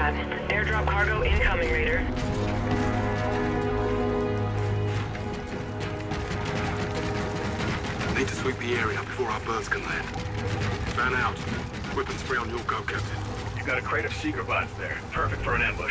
that. Airdrop cargo incoming, Raider. Need to sweep the area before our birds can land. Fan out. Weapons free on your go, Captain. You've got a crate of seeker bots there. Perfect for an ambush.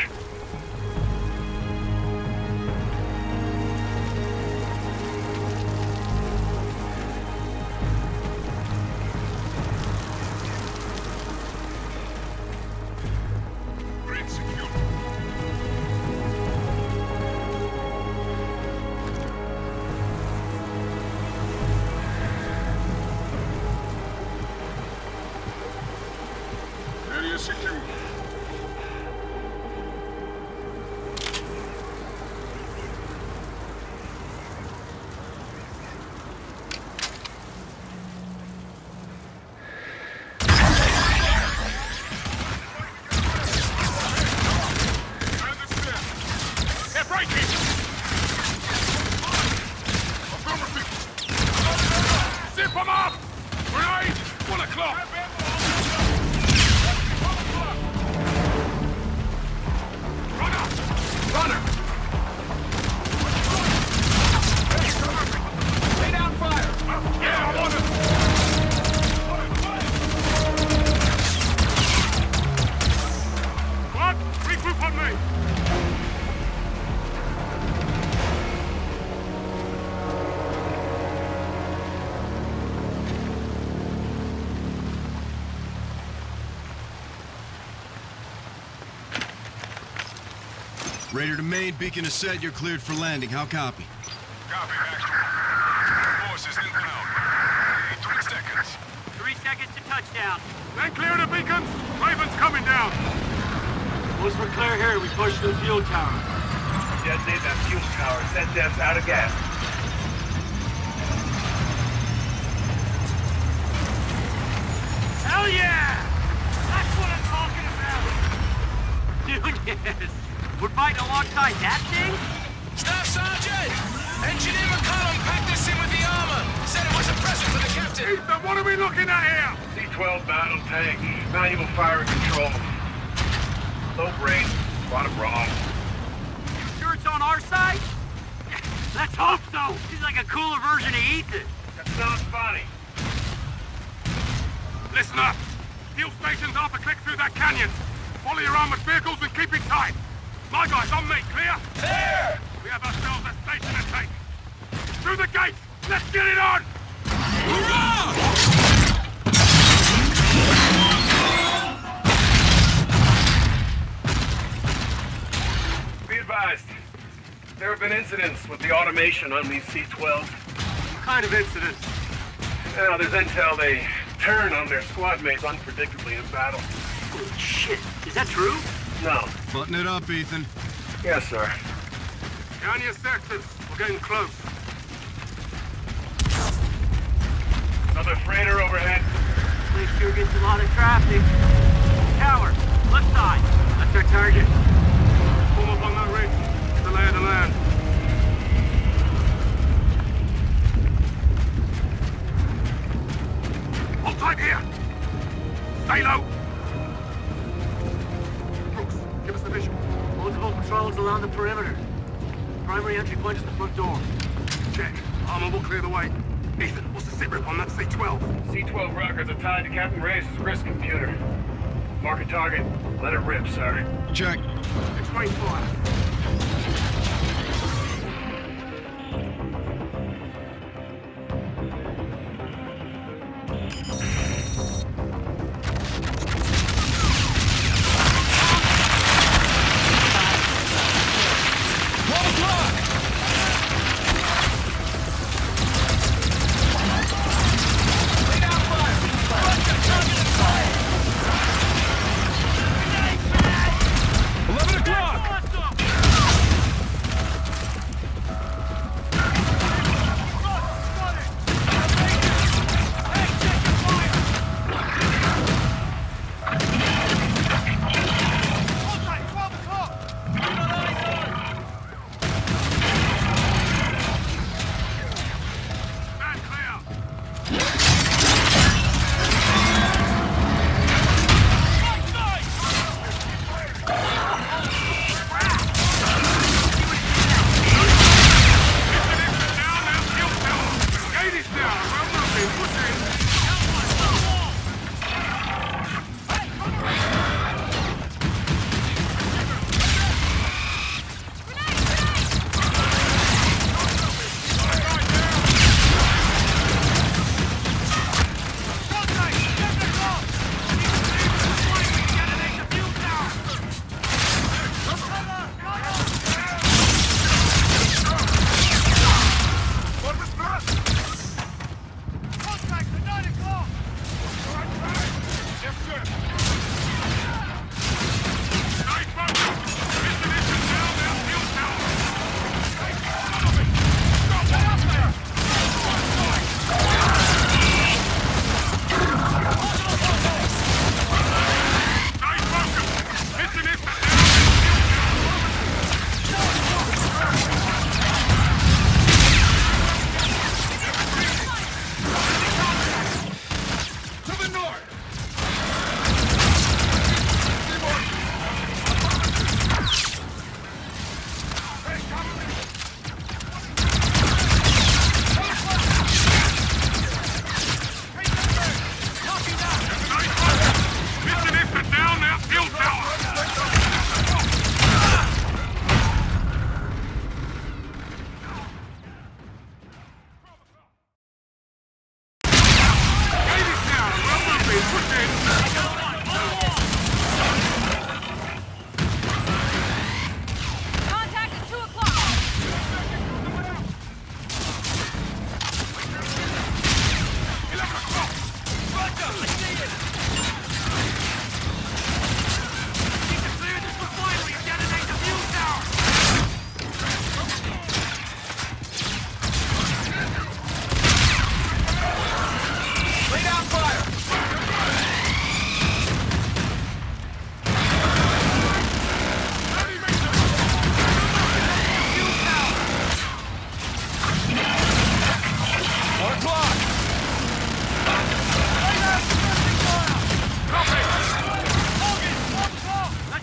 Raider to main, beacon is set, you're cleared for landing. How copy? Copy, Baxter. Forces inbound. 3 seconds. 3 seconds to touchdown. Then clear the beacon. Raven's coming down. Once we're clear here, we push to the fuel tower. Detonate that fuel tower. Set depths out of gas. Hell yeah! That's what I'm talking about! Dude, yes. We're fighting alongside that thing? Staff Sergeant! Engineer McCollum packed us in with the armor. Said it was a present for the captain. Ethan, what are we looking at here? C-12 battle tank. Manual fire and control. Low brain. A lot of wrong. You sure it's on our side? Let's hope so. He's like a cooler version of Ethan. That sounds funny. Listen up. Fuel station's half a click through that canyon. Follow your armored vehicles and keep it tight. My guys on me, clear? Clear! We have ourselves a station to take. Through the gate! Let's get it on! Hurrah! Be advised. There have been incidents with the automation on these C-12s. What kind of incidents? Now, there's intel they turn on their squad mates unpredictably in battle. Holy shit. Is that true? No. Button it up, Ethan. Yes, sir. Down your sectors. We're getting close. Another freighter overhead. Place sure gets a lot of traffic. Tower, left side. That's our target. Form up on that ridge. Get the lay of the land. Hold tight here. Stay low. Give us the visual. Multiple patrols along the perimeter. Primary entry point is the front door. Check. Armor will clear the way. Ethan, what's the sit rep on that C-12? C-12 rockets are tied to Captain Reyes' wrist computer. Mark a target. Let it rip, sir. Check. Explain fire.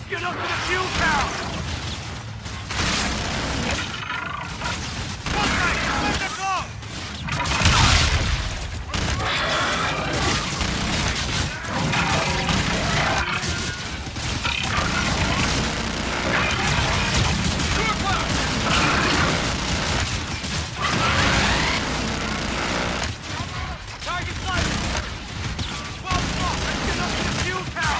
Get up to the fuel tower! Let's go! Target sighted! 12 o'clock! Let's get up to the fuel tower!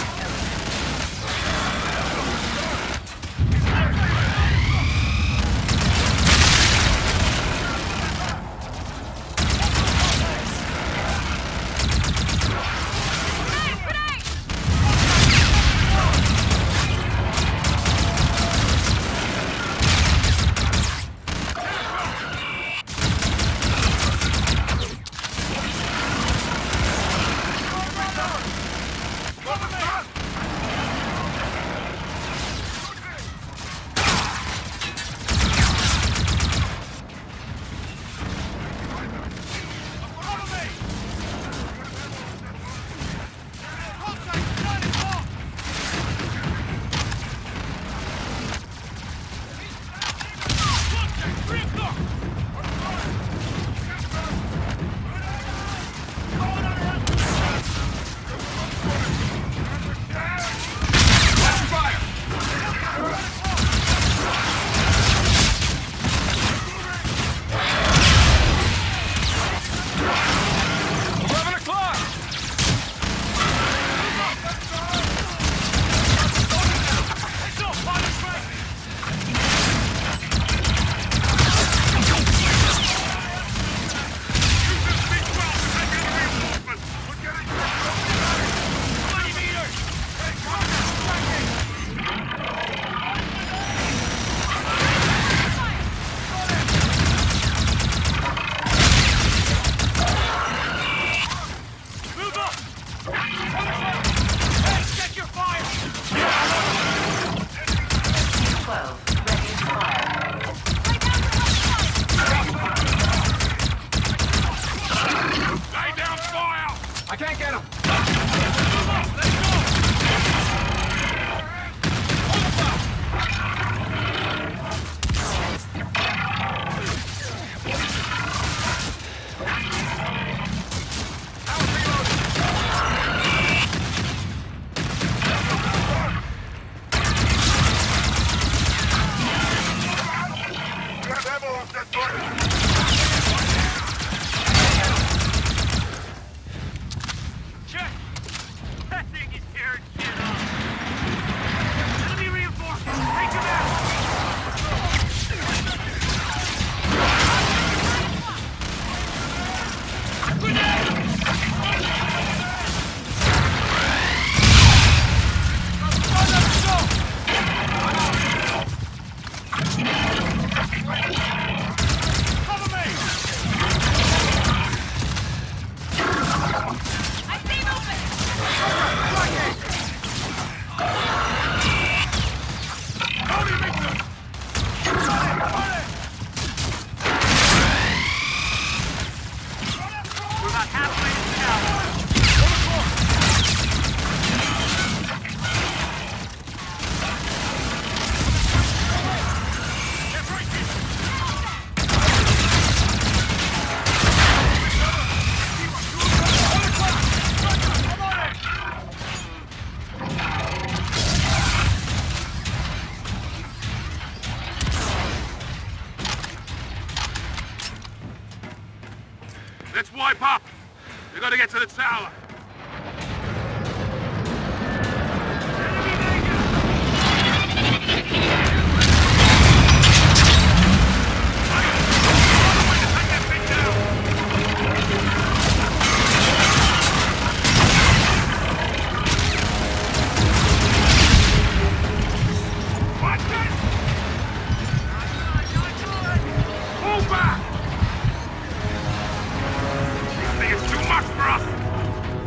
I can't get him! Let's wipe up! We gotta get to the tower! Pull back! This thing is too much for us!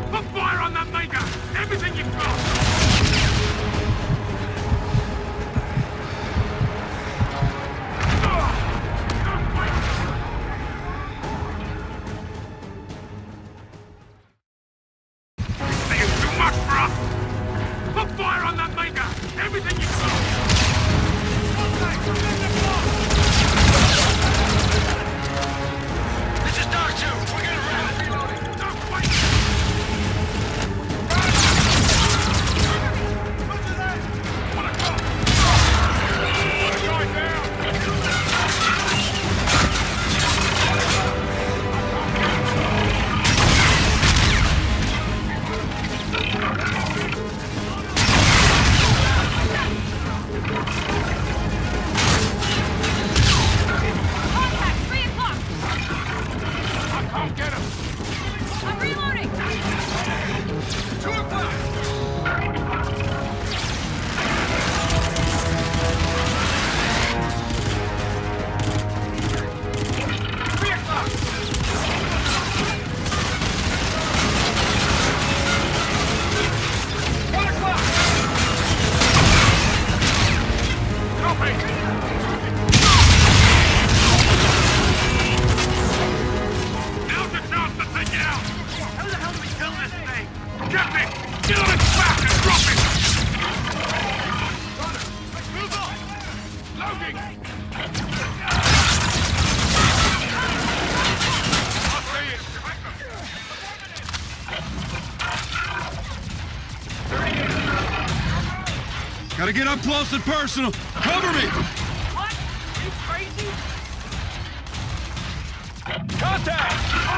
Gotta get up close and personal. Cover me! What? You crazy? Contact!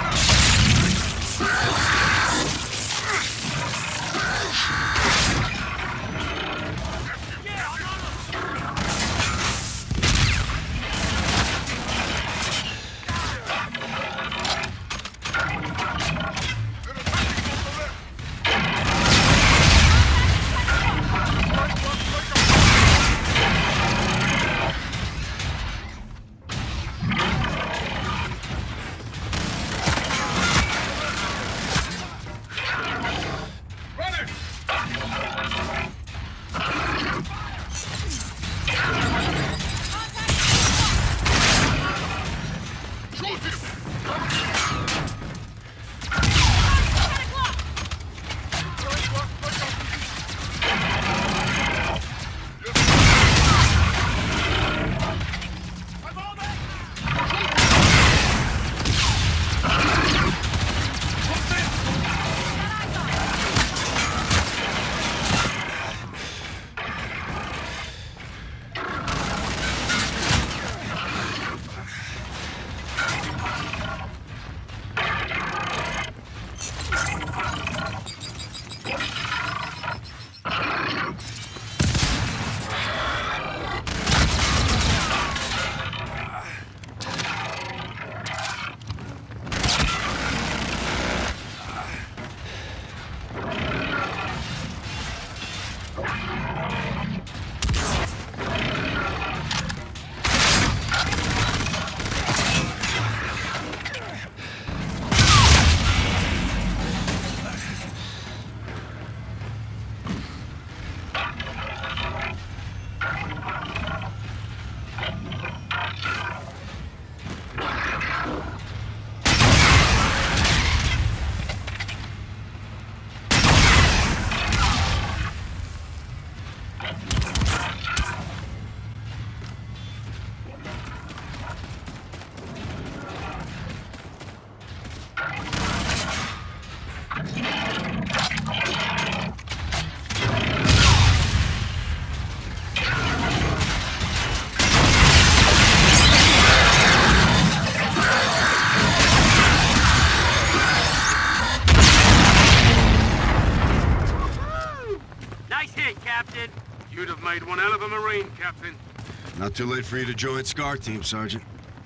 You'd have made one hell of a Marine, Captain. Not too late for you to join SCAR team, Sergeant.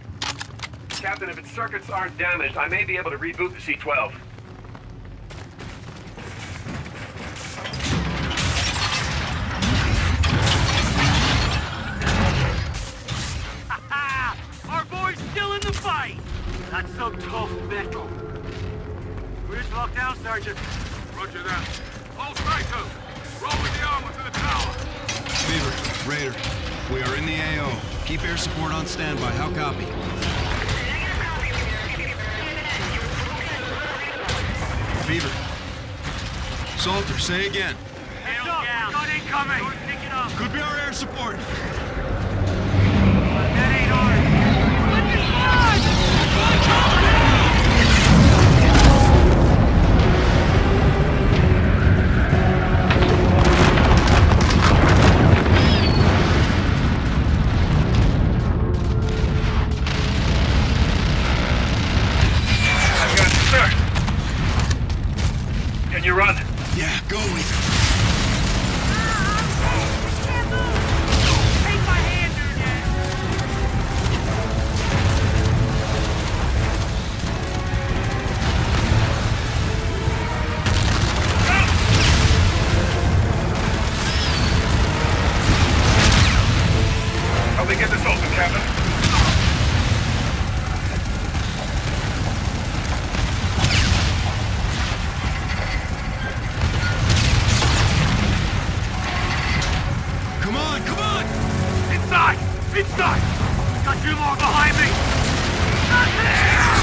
Captain, if its circuits aren't damaged, I may be able to reboot the C-12. Ha-ha! Our boy's still in the fight! That's some tough metal. Bridge locked down, Sergeant. Roger that. All straight, roll with the armor to the tower. Beaver, Raider, we are in the AO. Keep air support on standby. How copy? Beaver. Salter, say again. Heads up! Gun incoming! Pick it up! Could be our air support. That ain't ours! Let me fly! You run. Yeah, go, Ethan. Take my hand, Nunez! Help me get this open, Captain. Inside! Got too long behind me! Not there!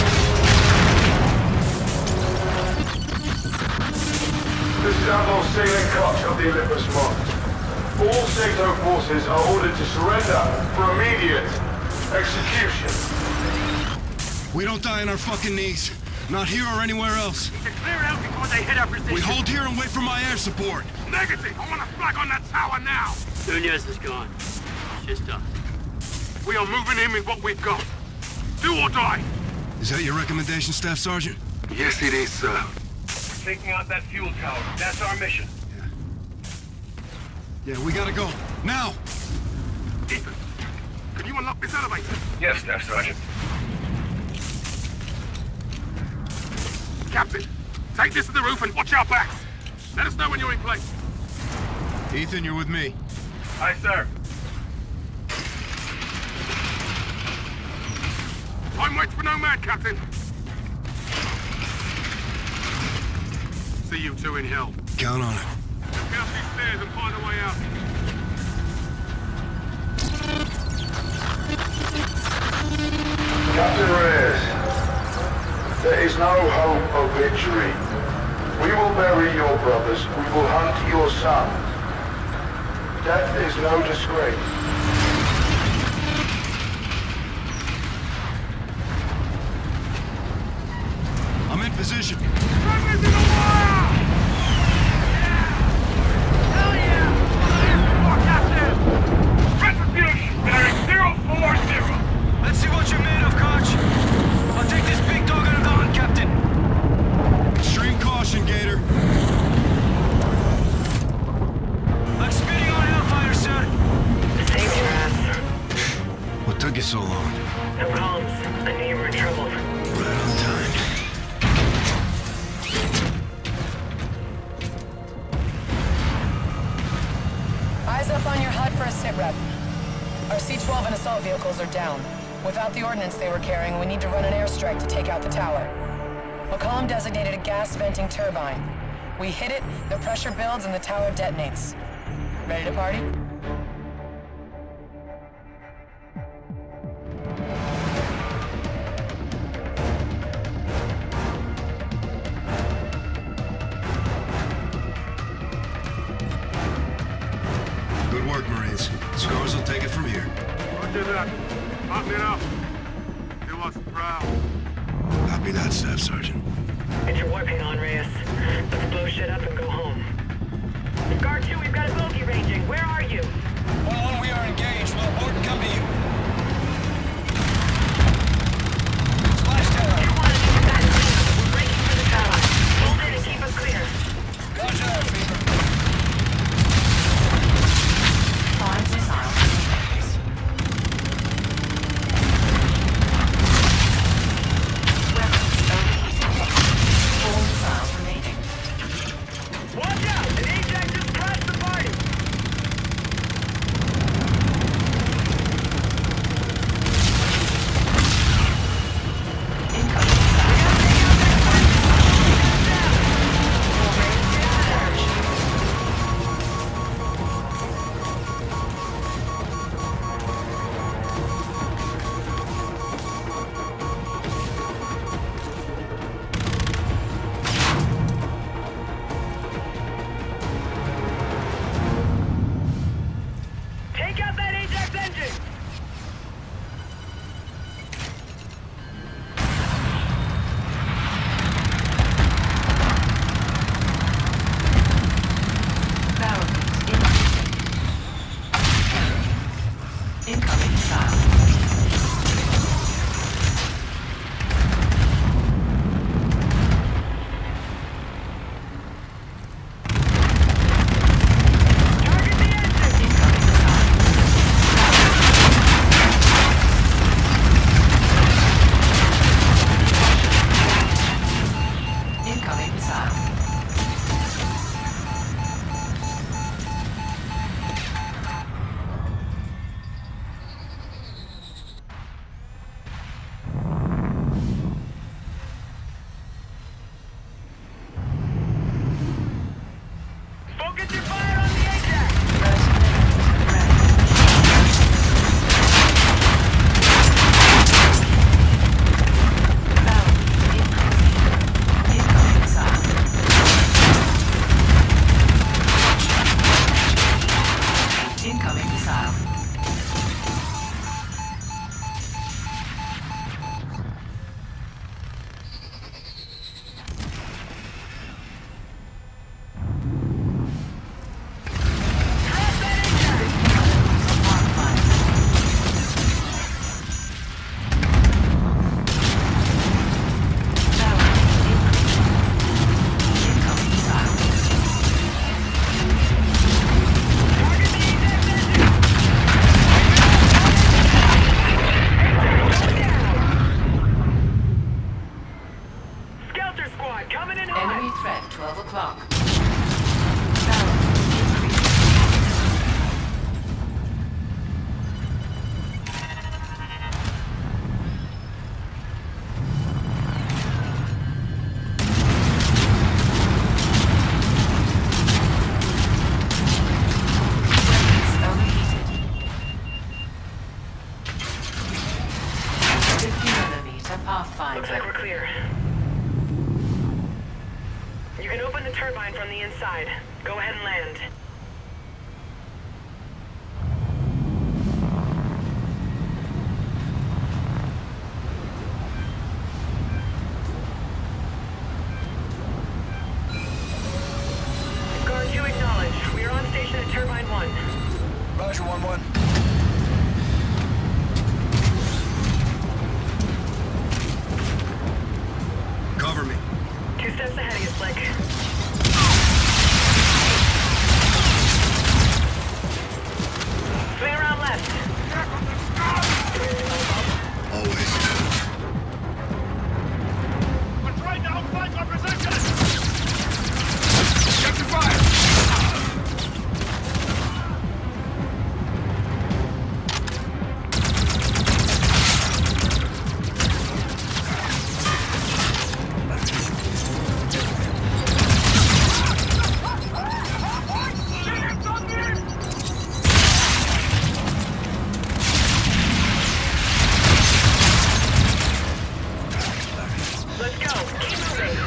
This is Admiral Celine Koch of the Olympus Mons. All Sector forces are ordered to surrender for immediate execution. We don't die on our fucking knees. Not here or anywhere else. Need to clear out before they hit our position. We hold here and wait for my air support. Negative! I want a flag on that tower now! Nunez is gone. It's just us. We are moving in with what we've got. Do or die! Is that your recommendation, Staff Sergeant? Yes, it is, sir. We're taking out that fuel tower. That's our mission. Yeah, we gotta go. Now! Ethan, can you unlock this elevator? Yes, Staff Sergeant. Captain, take this to the roof and watch our backs. Let us know when you're in place. Ethan, you're with me. Aye, sir. Time waits for no man, Captain. See you two in hell. Count on it. Let's get up these stairs and find a way out. Captain Reyes, there is no hope of victory. We will bury your brothers. We will hunt your sons. Death is no disgrace. I'm in position. Drivers in the wire! Hell yeah! More Captain! Retribution, bearing 040. Let's see what you're made of, Koch. I'll take this big dog out of the hunt, Captain. Extreme caution, Gator. I'm spitting on Hellfire, sir. Save your ass. What took you so long? No comms. I knew you were in trouble. Right on time. Eyes up on your HUD for a sit-rep. Our C-12 and assault vehicles are down. Without the ordnance they were carrying, we need to run an airstrike to take out the tower. McCollum designated a gas venting turbine. We hit it, the pressure builds, and the tower detonates. Ready to party? Good work, Marines. Scars will take it from here. Roger that. Button it up. Do us proud. Copy that, Staff Sergeant. Get your warping on, Reyes. Let's blow shit up and go home. Guard 2, we've got a bogey ranging. Where are you? 1-1, we are engaged. We'll abort and come to you. Splash tower. You want to do that? We're breaking for the tower. Hold it and keep us clear. Roger that, Fever. Watch out! An Ajax just crashed the party! Take out that Ajax engine! Target the engine! Focus your fire on the Ajax! side. Go ahead and land. Guard 2 acknowledged. We are on station at Turbine 1. Roger, 1-1. Cover me. 2 steps ahead of you, Slick. Swing around left. Always. We're trying to outflank our position! Captain fire! Let's go. Keep moving.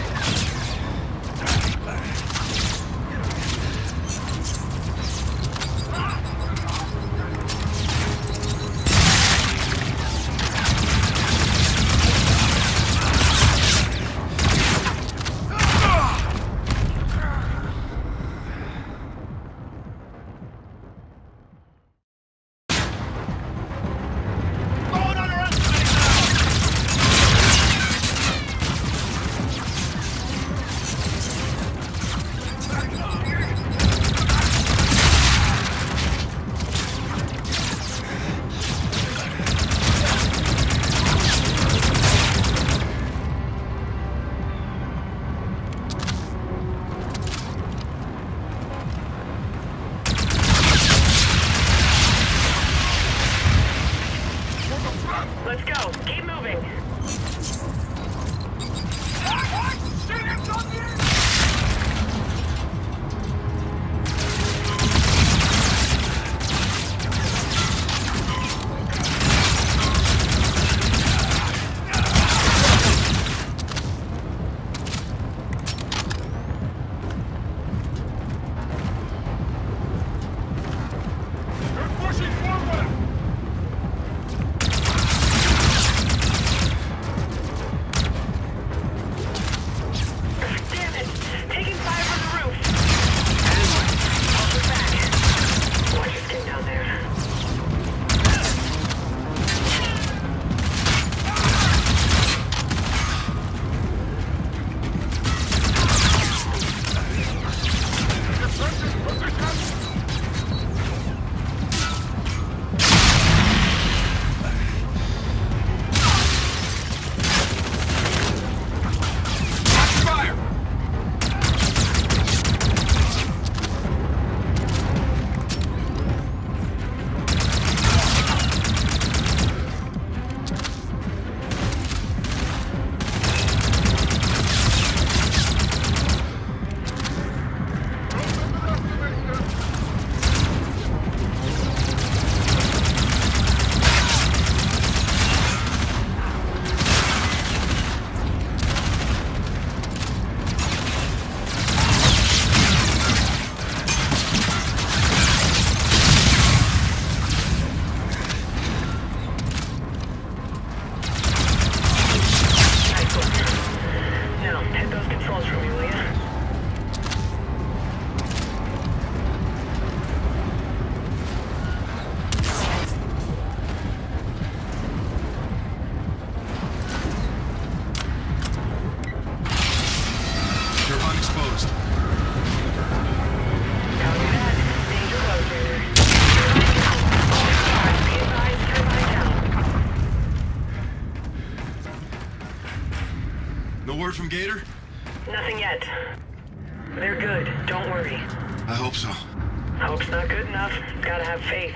Let's go. Keep moving. We're pushing forward! Damn it! Taking fire from the roof. Off the back. Watch your skin down there. Fire! Now, hit those controls for me, will ya? Turbine exposed. Copy that. Danger close, Raider. Be advised, turbine down. No word from Gator? Nothing yet. They're good. Don't worry. I hope so. Hope's not good enough. Gotta have faith.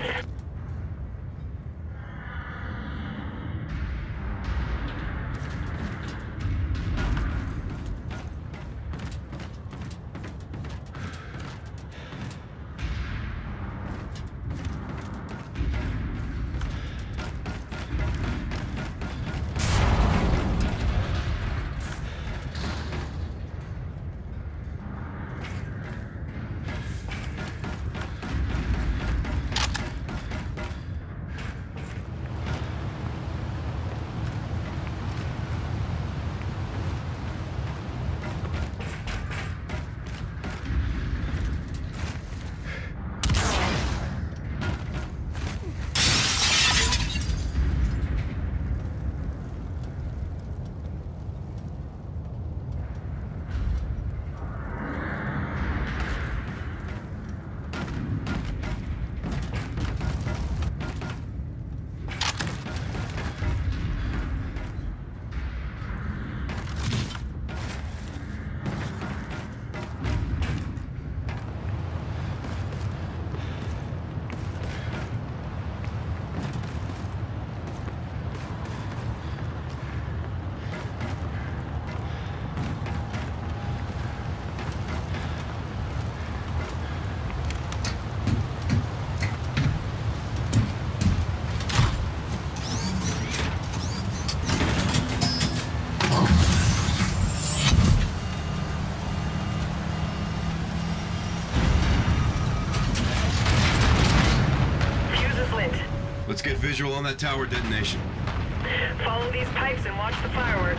Let's get visual on that tower detonation. Follow these pipes and watch the fireworks.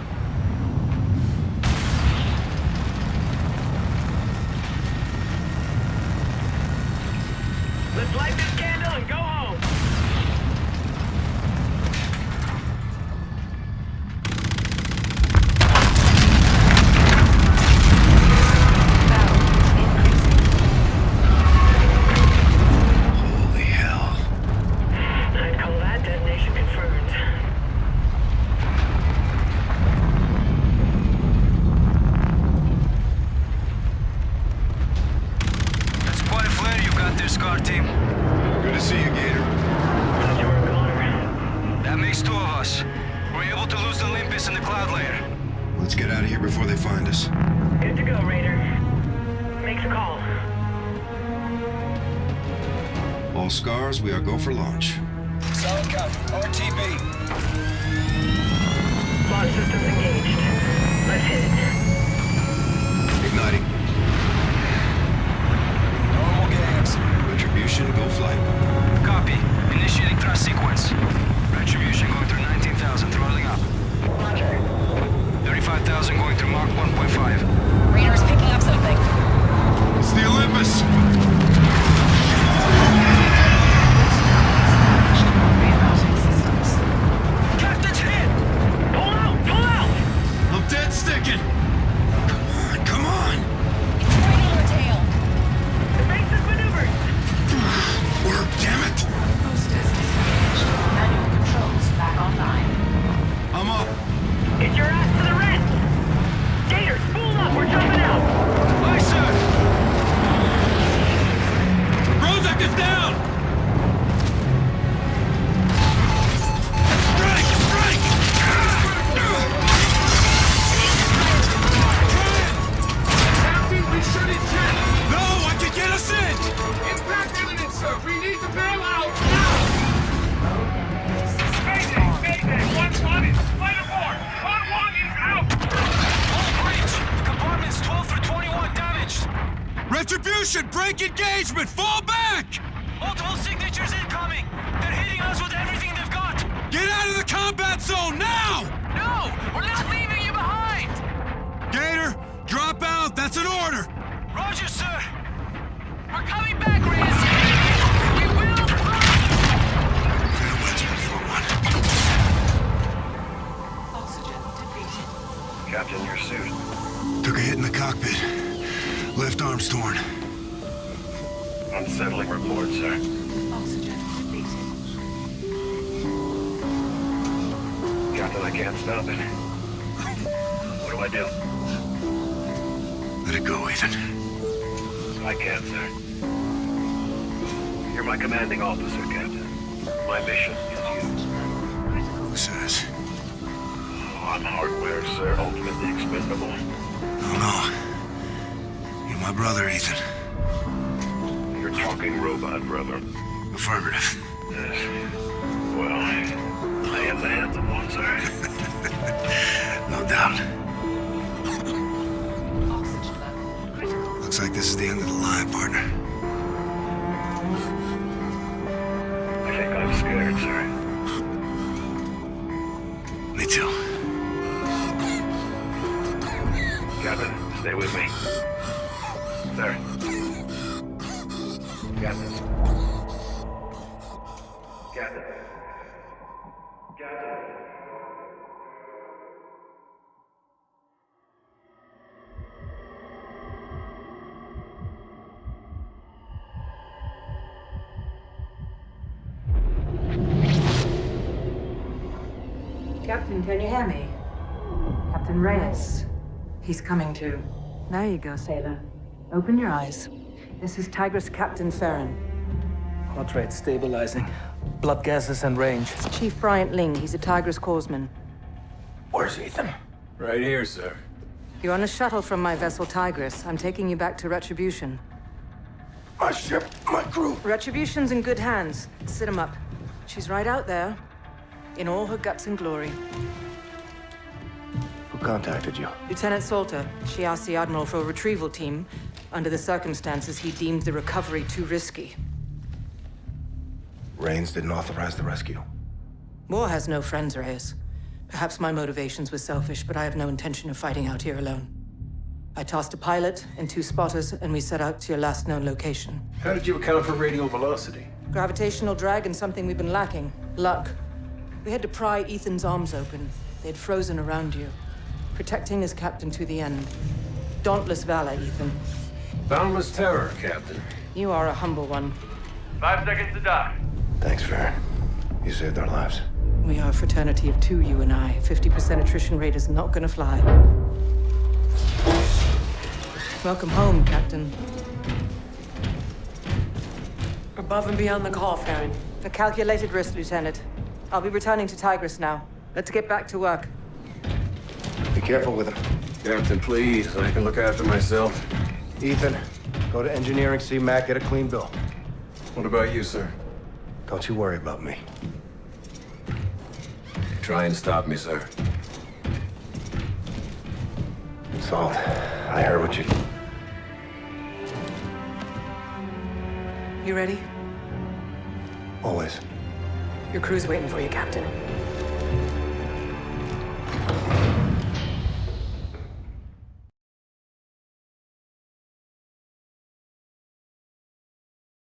Let's light this candle and go home. Holy hell. I'd call that detonation confirmed. That's quite a flare you've got there, SCAR team. Good to see you, Gator. How's your work, Conor? That makes two of us. We're able to lose the Olympus in the cloud layer. Let's get out of here before they find us. Good to go, Raider. Make the call. All scars, we are go for launch. Solid copy. RTB. Launch systems engaged. Let's hit it. Igniting. Normal gas. Retribution, go flight. Copy. Initiating thrust sequence. Retribution going through 19,000, throttling up. Roger. 35,000 going through Mach 1.5. Raider's picking up something. It's the Olympus! Captain's hit! Pull out! Pull out! I'm dead sticking! Come on! It's right on our tail. The base is maneuvered! Work, damn it! Boosters disengaged. Manual controls back online. I'm up. Get your ass to the red! Gator, spool up! We're jumping out! Aye, sir! Rozak is down! Strike! Strike! Captain, we should eject! No, I can get us in! Impact imminent, sir! We need to bail out now! Mayday! One spotted! Light aboard! On one is out! All breach! Compartments 12 through 21 damaged! Retribution! Break engagement! Fall back! Multiple signatures incoming! They're hitting us with everything they've got! Get out of the combat zone now! No! We're not leaving you behind! Gator, drop out! That's an order! Roger, sir! We're coming back, Reyes! We will find Oxygen depleted. Captain, your suit. Took a hit in the cockpit. Left arm's torn. Unsettling report, sir. Oxygen depleted. Captain, I can't stop it. What do I do? Let it go, Ethan. I can't, sir. You're my commanding officer, Captain. My mission is you. Who says? Oh, I'm hardware, sir. Ultimately expendable. No. You're my brother, Ethan. You're talking robot, brother. Affirmative. Yes. Well, I am the handsome one, sir. No doubt. Oxygen level critical. Looks like this is the end of the line, partner. I think I'm scared, sir. Me too. Captain, stay with me. Sir. Captain. Captain. Captain. Captain, can you hear me? Captain Reyes. He's coming to. There you go, sailor. Open your eyes. This is Tigris Captain Farron. Heart rate stabilizing. Blood gases and range. It's Chief Bryant Ling. He's a Tigris Corpsman. Where's Ethan? Right here, sir. You're on a shuttle from my vessel Tigris. I'm taking you back to Retribution. My ship, my crew. Retribution's in good hands. Sit him up. She's right out there, in all her guts and glory. Who contacted you? Lieutenant Salter. She asked the Admiral for a retrieval team. Under the circumstances, he deemed the recovery too risky. Rains didn't authorize the rescue. War has no friends, Reyes. Perhaps my motivations were selfish, but I have no intention of fighting out here alone. I tossed a pilot and 2 spotters, and we set out to your last known location. How did you account for radial velocity? Gravitational drag and something we've been lacking. Luck. We had to pry Ethan's arms open. They'd frozen around you. Protecting his captain to the end. Dauntless valor, Ethan. Boundless terror, Captain. You are a humble one. 5 seconds to dock. Thanks, Farron. You saved our lives. We are a fraternity of 2, you and I. 50% attrition rate is not gonna fly. Welcome home, Captain. Above and beyond the call, Farron. A calculated risk, Lieutenant. I'll be returning to Tigris now. Let's get back to work. Be careful with him. Captain, please. I can look after myself. Ethan, go to engineering, see Mac, get a clean bill. What about you, sir? Don't you worry about me. Try and stop me, sir. Salt, I heard what you... You ready? Always. Your crew's waiting for you, Captain.